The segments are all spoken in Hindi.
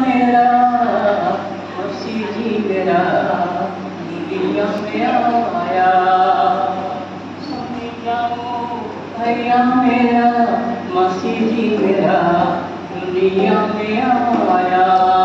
मेरा मसीह जी मेरा दुनिया में आया। सुन जाओ भैया मेरा मसीह जी मेरा दुनिया में आया।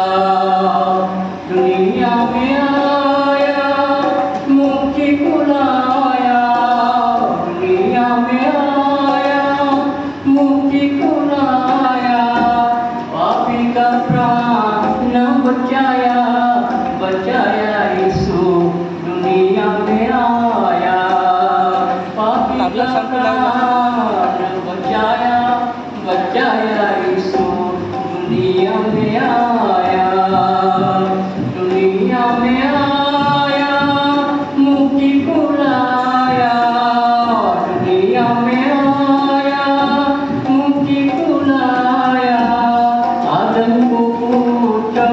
दुनिया में आया मुक्ति बुलाया। दुनिया में आया मुक्ति बुलाया। पापी का प्राण न बचाया, बचाया यीशु दुनिया में आया। पापी का प्राण बचाया, बचाया यीशु दुनिया में आया। दुनिया में आया मुक्ति बुलाया। दुनिया में आया मुक्ति बुलाया। आदम को पूछा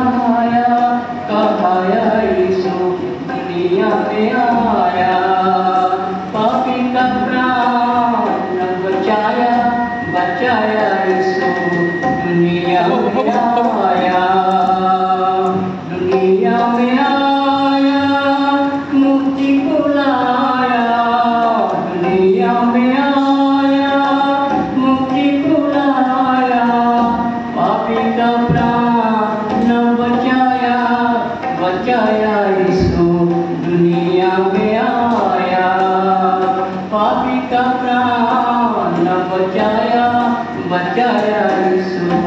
कहाया यीशु दुनिया में आया। पापी का प्राण बचाया, बचाया यीशु दुनिया में आया। दुनिया में आया मुक्ति बुलाया। दुनिया में आया मुक्ति बुलाया। पापी का प्राण बचाया, बचाया यीशु दुनिया में आया। पापी का प्राण बचाया, बचाया यीशु